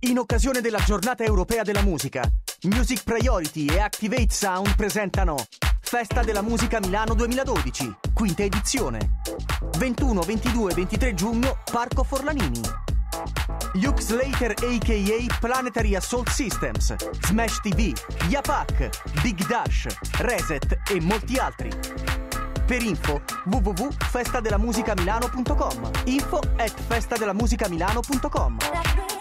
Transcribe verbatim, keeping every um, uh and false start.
In occasione della Giornata Europea della Musica, Music Priority e Activate Sound presentano Festa della Musica Milano duemiladodici, quinta edizione. ventuno, ventidue e ventitré giugno, Parco Forlanini. Luke Slater a k a. Planetary Assault Systems, Smash T V, Yapak, Big Dash, Reset e molti altri. Per info w w w punto festa della musica milano punto com, info at festa della musica milano punto com.